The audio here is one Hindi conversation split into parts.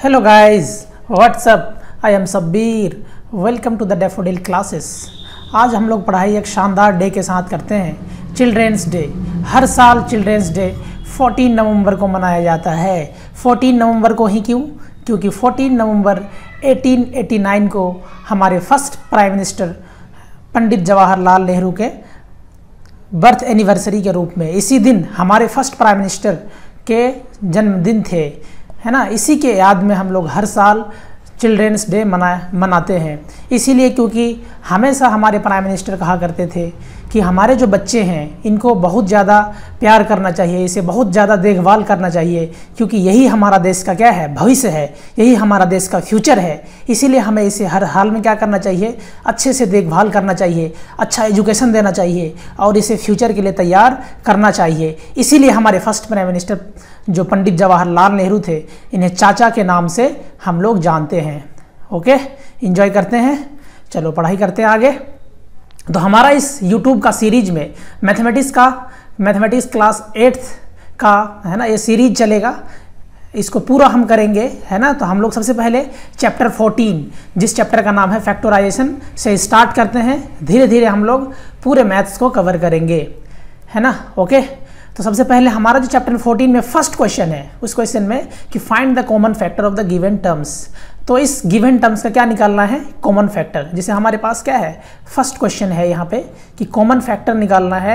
Hello guys, what's up, I am Shabbir. Welcome to the daffodil classes. आज हम लोग पढ़ाई एक शानदार डे के साथ करते हैं, चिल्ड्रेंस डे। हर साल चिल्ड्रेंस डे 14 नवंबर को मनाया जाता है। 14 नवंबर को ही क्यों? क्योंकि 14 नवंबर 1889 को हमारे first prime minister Pandit Jawaharlal Nehru के बर्थ एनिवर्सरी के रूप में इसी दिन हमारे फर्स्ट प्राइम मिनिस्टर के जन्मदिन थे, है ना। इसी के याद में हम लोग हर साल चिल्ड्रेंस डे मनाते हैं। इसीलिए क्योंकि हमेशा हमारे प्राइम मिनिस्टर कहा करते थे कि हमारे जो बच्चे हैं इनको बहुत ज़्यादा प्यार करना चाहिए, इसे बहुत ज़्यादा देखभाल करना चाहिए, क्योंकि यही हमारा देश का क्या है, भविष्य है, यही हमारा देश का फ्यूचर है। इसीलिए हमें इसे हर हाल में क्या करना चाहिए, अच्छे से देखभाल करना चाहिए, अच्छा एजुकेशन देना चाहिए और इसे फ्यूचर के लिए तैयार करना चाहिए। इसीलिए हमारे फर्स्ट प्राइम मिनिस्टर जो पंडित जवाहरलाल नेहरू थे, इन्हें चाचा के नाम से हम लोग जानते हैं। ओके, एंजॉय करते हैं, चलो पढ़ाई करते हैं आगे। तो हमारा इस YouTube का सीरीज में मैथमेटिक्स क्लास 8th का, है ना, ये सीरीज चलेगा। इसको पूरा हम करेंगे, है ना। तो हम लोग सबसे पहले चैप्टर 14, जिस चैप्टर का नाम है फैक्टराइजेशन, से स्टार्ट करते हैं। धीरे धीरे हम लोग पूरे मैथ्स को कवर करेंगे, है ना। ओके, तो सबसे पहले हमारा जो चैप्टर 14 में फर्स्ट क्वेश्चन है, उस क्वेश्चन में कि find the common factor of the given terms. तो इस गिवन टर्म्स का क्या निकालना है, कॉमन फैक्टर। जैसे हमारे पास क्या है, फर्स्ट क्वेश्चन है यहाँ पे कि कॉमन फैक्टर निकालना है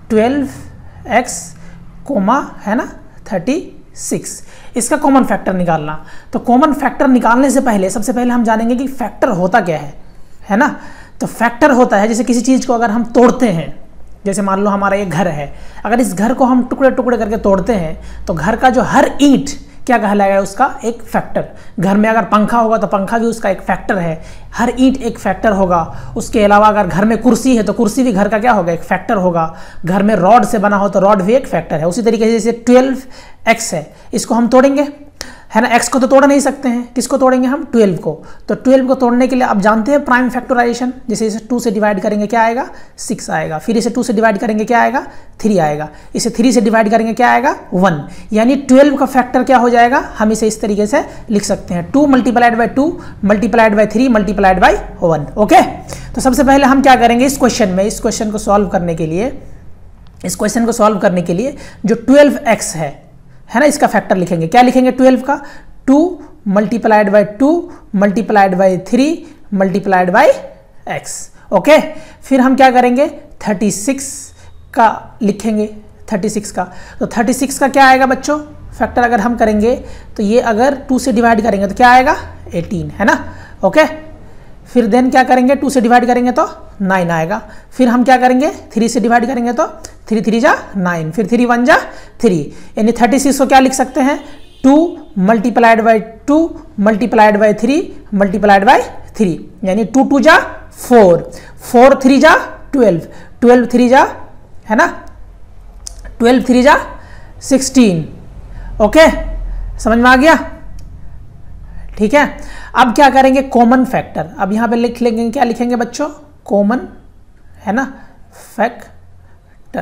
12x, है ना, 36, इसका कॉमन फैक्टर निकालना। तो कॉमन फैक्टर निकालने से पहले सबसे पहले हम जानेंगे कि फैक्टर होता क्या है ना। तो फैक्टर होता है, जैसे किसी चीज़ को अगर हम तोड़ते हैं, जैसे मान लो हमारा एक घर है, अगर इस घर को हम टुकड़े टुकड़े करके तोड़ते हैं तो घर का जो हर ईंट क्या कहलाएगा, उसका एक फैक्टर। घर में अगर पंखा होगा तो पंखा भी उसका एक फैक्टर है, हर ईंट एक फैक्टर होगा। उसके अलावा अगर घर में कुर्सी है तो कुर्सी भी घर का क्या होगा, एक फैक्टर होगा। घर में रॉड से बना हो तो रॉड भी एक फैक्टर है। उसी तरीके से जैसे 12x है, इसको हम तोड़ेंगे, है ना। x को तो तोड़ नहीं सकते हैं, किसको तोड़ेंगे हम, 12 को। तो 12 को तोड़ने के लिए आप जानते हैं प्राइम फैक्टराइजेशन। जैसे इसे 2 से डिवाइड करेंगे क्या आएगा, 6 आएगा। फिर इसे 2 से डिवाइड करेंगे क्या आएगा, 3 आएगा। इसे 3 से डिवाइड करेंगे क्या आएगा, 1। यानी 12 का फैक्टर क्या हो जाएगा, हम इसे इस तरीके से लिख सकते हैं, 2 multiplied by 2 multiplied by 3 multiplied by 1। Okay, तो सबसे पहले हम क्या करेंगे इस क्वेश्चन में, इस क्वेश्चन को सॉल्व करने के लिए जो 12x है ना, इसका फैक्टर लिखेंगे। क्या लिखेंगे 12 का, 2 multiplied by 2 multiplied by 3 multiplied by x। Okay, फिर हम क्या करेंगे 36 का लिखेंगे, 36 का। तो 36 का क्या आएगा बच्चों, फैक्टर अगर हम करेंगे तो ये अगर 2 से डिवाइड करेंगे तो क्या आएगा, 18, है ना। ओके, फिर देन क्या करेंगे, 2 से डिवाइड करेंगे तो 9 आएगा। फिर हम क्या करेंगे 3 से डिवाइड करेंगे तो 3 3 जा 9, फिर 3 1 जा 3। यानी 36 को क्या लिख सकते हैं, 2 multiplied by 2 multiplied by 3 multiplied by 3। यानी 2 2 जा 4, 4 3 जा 12, 12 3 जा, है ना, 12 3 जा 16। ओके, समझ में आ गया, ठीक है। अब क्या करेंगे, कॉमन फैक्टर। अब यहाँ पे लिख लेंगे, क्या लिखेंगे बच्चों, कॉमन, है ना, फैक्टर।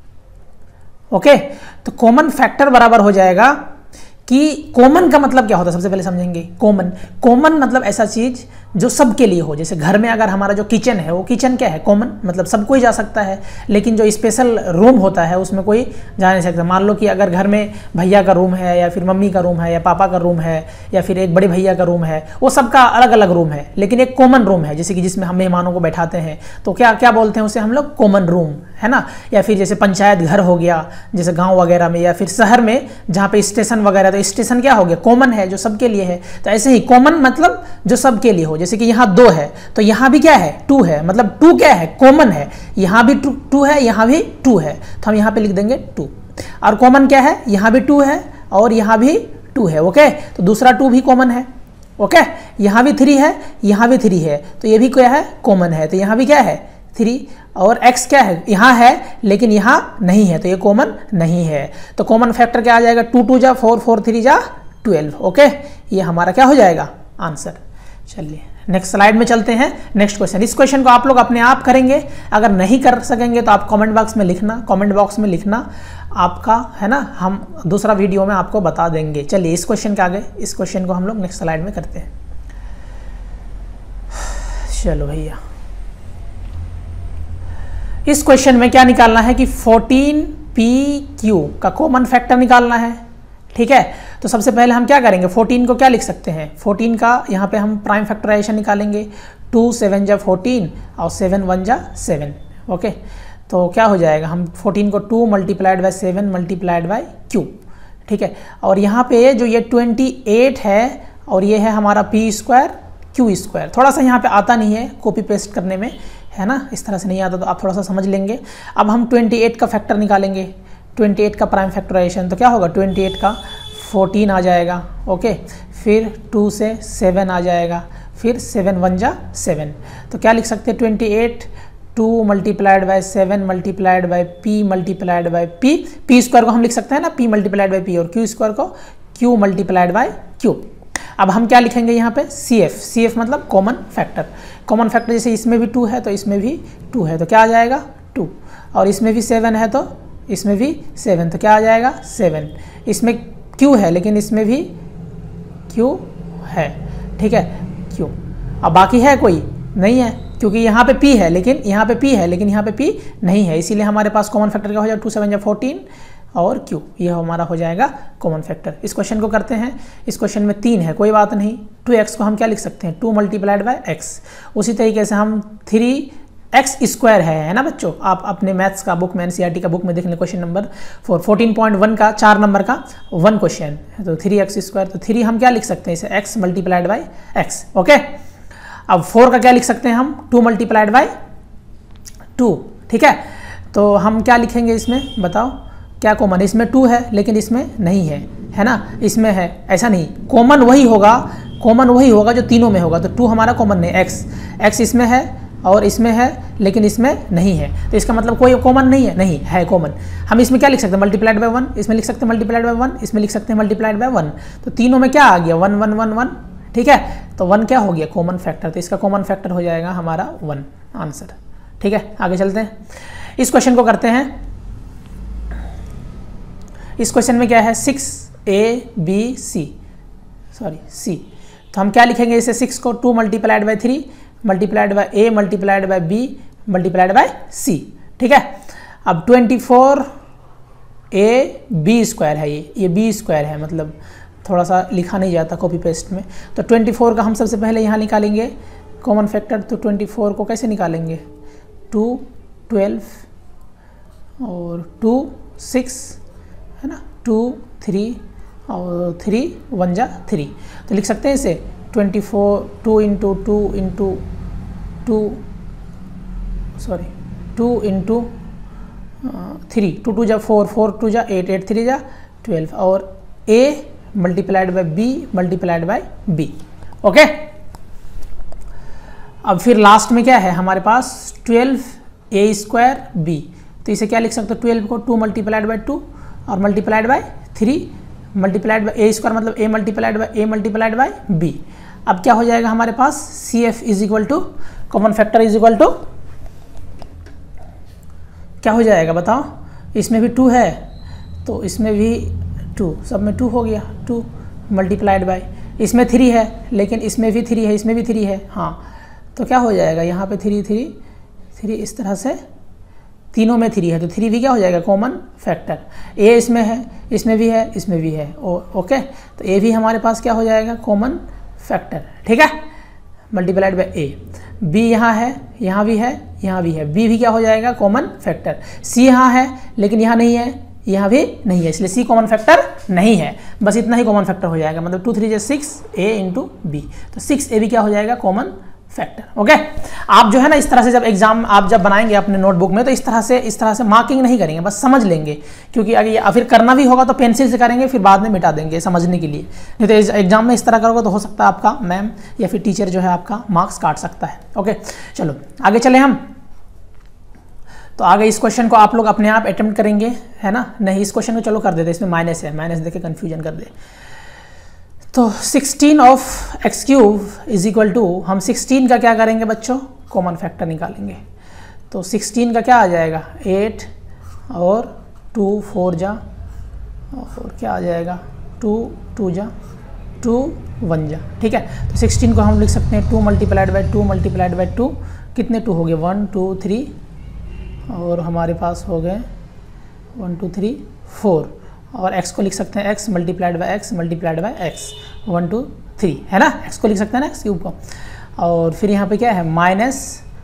ओके, तो कॉमन फैक्टर बराबर हो जाएगा कि कॉमन का मतलब क्या होता है, सबसे पहले समझेंगे। कॉमन मतलब ऐसा चीज जो सबके लिए हो। जैसे घर में अगर हमारा जो किचन है, वो किचन क्या है, कॉमन, मतलब सब कोई जा सकता है। लेकिन जो स्पेशल रूम होता है उसमें कोई जा नहीं सकता। मान लो कि अगर घर में भैया का रूम है, या फिर मम्मी का रूम है, या पापा का रूम है, या फिर एक बड़े भैया का रूम है, वो सबका अलग अलग रूम है, लेकिन एक कॉमन रूम है, जैसे कि जिसमें हम मेहमानों को बैठाते हैं, तो क्या क्या बोलते हैं उसे हम लोग, कॉमन रूम, है ना। या फिर जैसे पंचायत घर हो गया, जैसे गाँव वगैरह में, या फिर शहर में जहाँ पे स्टेशन वगैरह, तो स्टेशन क्या हो गया, कॉमन है, जो सबके लिए है। तो ऐसे ही कॉमन मतलब जो सबके लिए हो। जैसे कि यहाँ 2 है तो यहाँ भी क्या है, 2 है, मतलब 2 क्या है, कॉमन है। यहाँ भी 2 है, यहाँ भी 2 है, तो हम यहाँ पे लिख देंगे 2। और कॉमन क्या है, यहाँ भी 2 है और यहाँ भी 2 है। ओके, तो दूसरा 2 भी कॉमन है। ओके, यहाँ भी 3 है, यहाँ भी 3 है, तो ये भी क्या है, कॉमन है। तो यहाँ भी क्या है, 3, और x क्या है, यहाँ है लेकिन यहाँ नहीं है, तो ये कॉमन नहीं है। तो कॉमन फैक्टर क्या आ जाएगा, 2 2 जा 4 4 3 जा 12। ओके, ये हमारा क्या हो जाएगा, आंसर। चलिए नेक्स्ट स्लाइड में चलते हैं। नेक्स्ट क्वेश्चन, इस क्वेश्चन को आप लोग अपने आप करेंगे, अगर नहीं कर सकेंगे तो आप कमेंट बॉक्स में लिखना, कमेंट बॉक्स में लिखना आपका, है ना, हम दूसरा वीडियो में आपको बता देंगे। चलिए इस क्वेश्चन के आगे, इस क्वेश्चन को हम लोग नेक्स्ट स्लाइड में करते हैं। चलो भैया, इस क्वेश्चन में क्या निकालना है कि 14pq का कॉमन फैक्टर निकालना है। ठीक है, तो सबसे पहले हम क्या करेंगे, 14 को क्या लिख सकते हैं, 14 का यहाँ पे हम प्राइम फैक्टराइजेशन निकालेंगे। 2 7 जा 14 और 7 1 जा 7। ओके, तो क्या हो जाएगा, हम 14 को 2 multiplied by 7 multiplied by q। ठीक है, और यहाँ पे जो ये 28 है और ये है हमारा p स्क्वायर q स्क्वायर। थोड़ा सा यहाँ पे आता नहीं है कॉपी पेस्ट करने में, है ना, इस तरह से नहीं आता, तो आप थोड़ा सा समझ लेंगे। अब हम 28 का फैक्टर निकालेंगे, 28 का प्राइम फैक्टराइजेशन, तो क्या होगा, 28 का 14 आ जाएगा। ओके, फिर 2 से 7 आ जाएगा, फिर 7 1 जा 7। तो क्या लिख सकते हैं, 28 2 multiplied by 7 multiplied by p multiplied by p square को हम लिख सकते हैं ना p मल्टीप्लाइड बाय p, और q स्क्वायर को q मल्टीप्लाइड बाय q। अब हम क्या लिखेंगे यहाँ पे, CF मतलब कॉमन फैक्टर। कॉमन फैक्टर जैसे इसमें भी 2 है तो इसमें भी 2 है, तो क्या आ जाएगा 2, और इसमें भी 7 है तो इसमें भी 7, तो क्या आ जाएगा 7। इसमें Q है लेकिन इसमें भी Q है। ठीक है, Q। अब बाकी है कोई नहीं है, क्योंकि यहाँ पे P है लेकिन यहाँ पे P है लेकिन यहाँ पे P नहीं है, इसीलिए हमारे पास कॉमन फैक्टर क्या हो जाएगा, 2 7 जा 14 और Q, यह हमारा हो जाएगा कॉमन फैक्टर। इस क्वेश्चन को करते हैं। इस क्वेश्चन में 3 है, कोई बात नहीं। 2x को हम क्या लिख सकते हैं, 2 मल्टीप्लाइड बाय x। उसी तरीके से हम 3x स्क्वायर है ना बच्चों, आप अपने मैथ्स का बुक में, NCERT का बुक में देख लें, क्वेश्चन नंबर 14.1 का 4 नंबर का 1 क्वेश्चन, तो 3x स्क्वायर, तो 3 हम क्या लिख सकते हैं इसे, x multiplied by x। Okay, अब 4 का क्या लिख सकते हैं हम, 2 मल्टीप्लाइड बाय 2। ठीक है, तो हम क्या लिखेंगे इसमें, बताओ क्या कॉमन, इसमें 2 है लेकिन इसमें नहीं है, है ना, इसमें है, ऐसा नहीं, कॉमन वही होगा जो तीनों में होगा। तो 2 हमारा कॉमन नहीं, x इसमें है और इसमें है लेकिन इसमें नहीं है, तो इसका मतलब कोई कॉमन नहीं है, नहीं है कॉमन। हम इसमें क्या लिख सकते हैं, मल्टीप्लाइड बाय 1, इसमें लिख सकते हैं मल्टीप्लाइड बाय 1, इसमें लिख सकते हैं मल्टीप्लाइड बाय 1, तो तीनों में क्या आ गया 1 1 1 1। ठीक है, तो 1 क्या हो गया, कॉमन फैक्टर, तो इसका कॉमन फैक्टर हो जाएगा हमारा 1 आंसर। ठीक है, आगे चलते हैं, इस क्वेश्चन को करते हैं। इस क्वेश्चन में क्या है, 6ABC, तो हम क्या लिखेंगे इसे, 6 को 2 multiplied by 3 multiplied by a multiplied by b multiplied by c। ठीक है, अब 24ab स्क्वायर है, ये b स्क्वायर है, मतलब थोड़ा सा लिखा नहीं जाता कॉपी पेस्ट में। तो 24 का हम सबसे पहले यहाँ निकालेंगे कॉमन फैक्टर, तो 24 को कैसे निकालेंगे, 2 12 और 2 6, है ना, 2 3 और 3 1 जा 3, तो लिख सकते हैं इसे 24 2 इंटू 2 इंटू 2 इंटू 3, 2 2 जा 4 4 2 जा 8 8 3 जा 12, और a multiplied by b multiplied by b। Okay, अब फिर लास्ट में क्या है हमारे पास, 12a स्क्वायर b, तो इसे क्या लिख सकते हो, 12 को 2 मल्टीप्लाइड बाय 2 और multiplied by 3 multiplied by a square, मतलब a मल्टीप्लाइड बाय b। अब क्या हो जाएगा हमारे पास, CF is equal to common factor is equal to क्या हो जाएगा बताओ, इसमें भी 2 है तो इसमें भी 2, सब में 2 हो गया, 2 मल्टीप्लाइड बाय, इसमें 3 है लेकिन इसमें भी 3 है, इसमें भी 3 है, हाँ, तो क्या हो जाएगा यहाँ पे 3 3 3, इस तरह से तीनों में 3 है, तो 3 भी क्या हो जाएगा कॉमन फैक्टर। a इसमें है, इसमें भी है, इसमें भी है, ओके, तो a भी हमारे पास क्या हो जाएगा कॉमन फैक्टर। ठीक है, मल्टीप्लाइड बाय a, b यहाँ है, यहाँ भी है, यहाँ भी है, b भी क्या हो जाएगा कॉमन फैक्टर। c यहाँ है लेकिन यहाँ नहीं है, यहाँ भी नहीं है, इसलिए c कॉमन फैक्टर नहीं है, बस इतना ही कॉमन फैक्टर हो जाएगा, मतलब 2 3 जा 6a इंटू b, तो 6a भी क्या हो जाएगा कॉमन फैक्टर। ओके, आप जो है ना इस तरह से जब एग्जाम आप जब बनाएंगे अपने नोटबुक में, तो इस तरह से मार्किंग नहीं करेंगे, बस समझ लेंगे, क्योंकि अगर फिर करना भी होगा तो पेंसिल से करेंगे, फिर बाद में मिटा देंगे समझने के लिए, नहीं तो एग्जाम में इस तरह करोगे तो हो सकता है आपका मैम या फिर टीचर जो है आपका मार्क्स काट सकता है। ओके, चलो आगे चले हम। तो आगे इस क्वेश्चन को आप लोग अपने आप अटेम्प्ट करेंगे, है ना, नहीं इस क्वेश्चन को चलो कर देते, इसमें माइनस है, माइनस देके कन्फ्यूजन कर दे। तो 16 of X cube is equal to, हम 16 का क्या करेंगे बच्चों, कॉमन फैक्टर निकालेंगे। तो 16 का क्या आ जाएगा 8 और 2 4 जा, और क्या आ जाएगा 2 2 जा 2 1 जा, ठीक है। तो 16 को हम लिख सकते हैं 2 मल्टीप्लाइड बाई 2 मल्टीप्लाइड बाई 2, कितने 2 हो गए 1 2 3, और हमारे पास हो गए 1 2 3 4, और x को लिख सकते हैं x multiplied by x multiplied by x 1 2 3, है ना। x को लिख सकते हैं ना x क्यूब को, और फिर यहाँ पे क्या है माइनस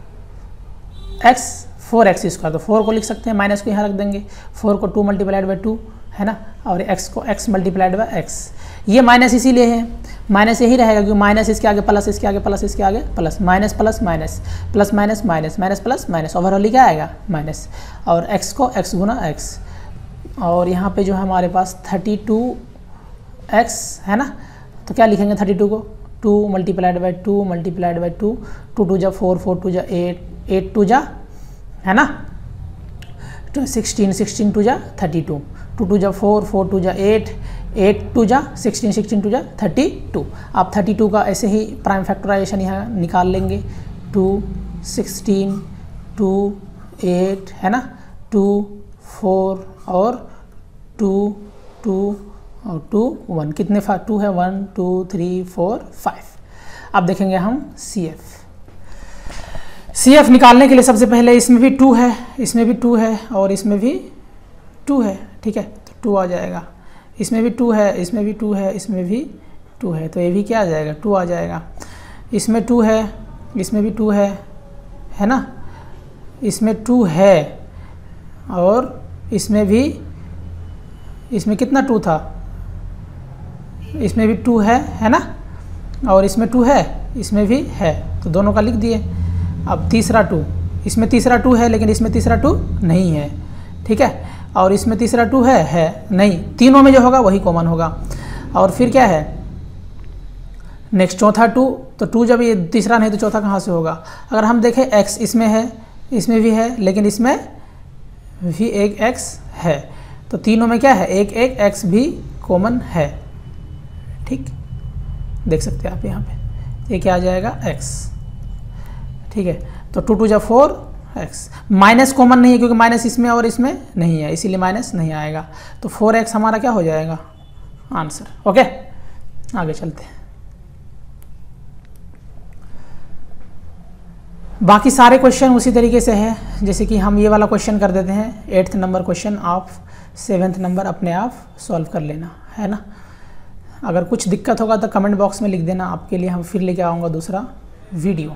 x 4x स्क्वायर, तो 4 को लिख सकते हैं, माइनस को यहाँ रख देंगे, 4 को 2 मल्टीप्लाइड बाई 2, है ना, और x को x मल्टीप्लाइड बाई x। ये माइनस इसीलिए है, माइनस यही रहेगा क्योंकि माइनस इसके आगे प्लस, इसके आगे प्लस, इसके आगे plus, minus plus minus, plus minus minus, minus plus minus, overall क्या आएगा माइनस, और x को x गुना x, और यहाँ पे जो है हमारे पास 32x है ना, तो क्या लिखेंगे 32 को 2 मल्टीप्लाइड बाई 2 मल्टीप्लाइड बाई 2, 2 2 जा 4 4 2 जा 8 8 2 जा, है ना, 16 16 2 जा 32, 2 2 जा 4 4 2 जा 8 8 2 जा 16 16 2 जा 32। आप 32 का ऐसे ही प्राइम फैक्टराइजेशन यहाँ निकाल लेंगे, 2 16 2 8 है ना, 2 4 और 2 2 और 2 1, कितने 2 है 1 2 3 4 5। अब देखेंगे हम CF निकालने के लिए सबसे पहले इसमें भी 2 है, इसमें भी 2 है, और इसमें भी 2 है, ठीक है, तो 2 आ जाएगा, इसमें भी 2 है, इसमें भी 2 है, इसमें भी 2 है, तो ये भी क्या आ जाएगा 2 आ जाएगा, इसमें 2 है, इसमें भी 2 है ना, इसमें 2 है, और इसमें भी, इसमें कितना 2 था, इसमें भी 2 है ना, और इसमें 2 है, इसमें भी है, तो दोनों का लिख दिए। अब तीसरा 2, इसमें तीसरा 2 है लेकिन इसमें तीसरा 2 नहीं है, ठीक है, और इसमें तीसरा 2 है नहीं, तीनों में जो होगा वही कॉमन होगा। और फिर क्या है नेक्स्ट चौथा 2, तो 2 जब ये तीसरा नहीं तो चौथा कहाँ से होगा। अगर हम देखें x इसमें है, इसमें भी है, लेकिन इसमें भी एक x है, तो तीनों में क्या है एक एक x भी कॉमन है, ठीक, देख सकते हैं आप यहाँ पे, ये क्या आ जाएगा x, ठीक है। तो 2 2 जा 4x, माइनस कॉमन नहीं है क्योंकि माइनस इसमें और इसमें नहीं है, इसीलिए माइनस नहीं आएगा, तो 4x हमारा क्या हो जाएगा आंसर। ओके, आगे चलते हैं। बाकी सारे क्वेश्चन उसी तरीके से है, जैसे कि हम ये वाला क्वेश्चन कर देते हैं 8th नंबर क्वेश्चन, आप 7th नंबर अपने आप सॉल्व कर लेना, है ना। अगर कुछ दिक्कत होगा तो कमेंट बॉक्स में लिख देना, आपके लिए हम फिर लेके आऊँगा दूसरा वीडियो।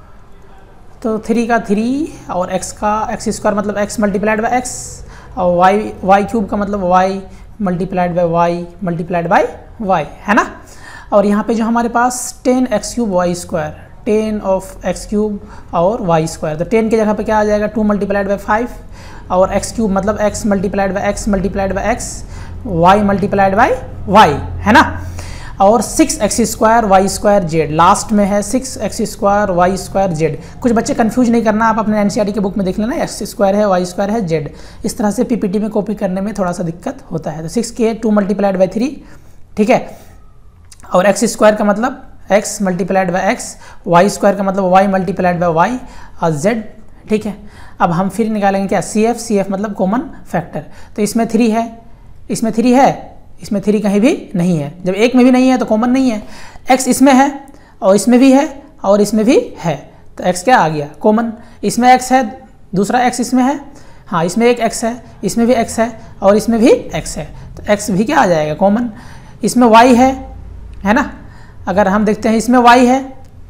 तो 3 का 3 और x का x स्क्वायर मतलब x मल्टीप्लाइड बाई x, और y क्यूब का मतलब y multiplied by y multiplied by y, है ना। और यहाँ पे जो हमारे पास 10x cube y square, 10 of x cube और y स्क्वायर, तो 10 की जगह पे क्या आ जाएगा 2 मल्टीप्लाइड बाई 5, और x क्यूब मतलब x multiplied by x multiplied by x, y multiplied by y, है ना। और 6x square Y square Z, last में है 6x square Y square Z. कुछ बच्चे कंफ्यूज नहीं करना, आप अपने एनसीईआरटी की बुक में देख लेना, x स्क्वायर है वाई स्क्वायर है जेड, इस तरह से पीपीटी में कॉपी करने में थोड़ा सा दिक्कत होता है। तो 6 के 2 मल्टीप्लाइड बाई 3, ठीक है, और x स्क्वायर का मतलब x multiplied by x, Y square का मतलब y मल्टीप्लाइड बाई y और z, ठीक है। अब हम फिर निकालेंगे क्या CF मतलब कॉमन फैक्टर, तो इसमें 3 है, इसमें 3 है, इसमें 3 कहीं भी नहीं है, जब एक में भी नहीं है तो कॉमन नहीं है। x इसमें है और इसमें भी है और इसमें भी है, तो x क्या आ गया कॉमन, इसमें x है, दूसरा x इसमें है, हाँ इसमें एक x है, इसमें भी x है और इसमें भी x है, तो x भी क्या आ जाएगा कॉमन। इसमें y है ना, अगर हम देखते हैं इसमें y है,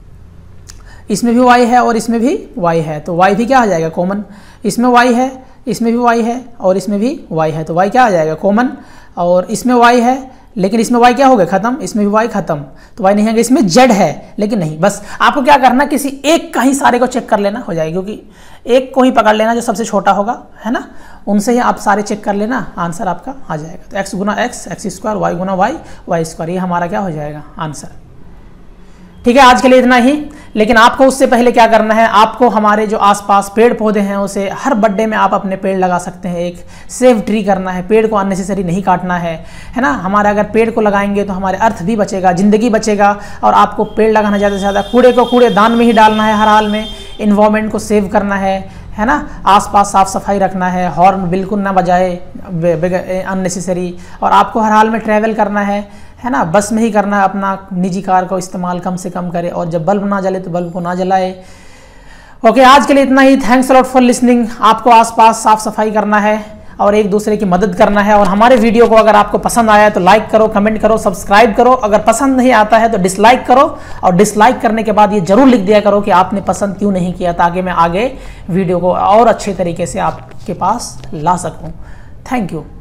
इसमें भी y है और इसमें भी y है, तो y भी क्या आ जाएगा कॉमन। इसमें y है, इसमें भी y है और इसमें भी y है, तो y क्या आ जाएगा कॉमन। और इसमें y है लेकिन इसमें y क्या हो गया खत्म, इसमें भी y खत्म, तो y नहीं है। इसमें z है लेकिन नहीं, बस आपको क्या करना किसी एक का ही सारे को चेक कर लेना हो जाएगा, क्योंकि एक को ही पकड़ लेना जो सबसे छोटा होगा, है ना, उनसे ही आप सारे चेक कर लेना, आंसर आपका आ जाएगा। तो x गुना x, x स्क्वायर, y गुना y, y स्क्वायर, ये हमारा क्या हो जाएगा आंसर। ठीक है, आज के लिए इतना ही। लेकिन आपको उससे पहले क्या करना है, आपको हमारे जो आसपास पेड़ पौधे हैं उसे हर बर्थडे में आप अपने पेड़ लगा सकते हैं। एक सेव ट्री करना है, पेड़ को अननेसेसरी नहीं काटना है ना। हमारे अगर पेड़ को लगाएंगे तो हमारे अर्थ भी बचेगा, जिंदगी बचेगा। और आपको पेड़ लगाना ज़्यादा से ज़्यादा, कूड़े को कूड़ेदान में ही डालना है हर हाल में, इन्वायरमेंट को सेव करना है ना। आसपास साफ सफाई रखना है, हॉर्न बिल्कुल ना बजाए अननेसेसरी। और आपको हर हाल में ट्रैवल करना है ना, बस में ही करना है। अपना निजी कार का इस्तेमाल कम से कम करें, और जब बल्ब ना जले तो बल्ब को ना जलाए। ओके, आज के लिए इतना ही। Thanks a lot for listening. आपको आसपास साफ सफाई करना है और एक दूसरे की मदद करना है। और हमारे वीडियो को अगर आपको पसंद आया है तो लाइक करो, कमेंट करो, सब्सक्राइब करो। अगर पसंद नहीं आता है तो डिसलाइक करो, और डिसलाइक करने के बाद ये जरूर लिख दिया करो कि आपने पसंद क्यों नहीं किया, ताकि मैं आगे वीडियो को और अच्छे तरीके से आपके पास ला सकूं। Thank you.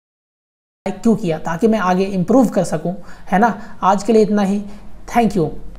क्यों किया, ताकि मैं आगे इम्प्रूव कर सकूं, है ना। आज के लिए इतना ही। Thank you.